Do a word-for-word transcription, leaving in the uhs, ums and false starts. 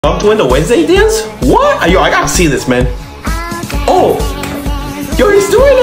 I'm doing the Wednesday dance? What? Yo, I gotta see this, man. Oh, yo, he's doing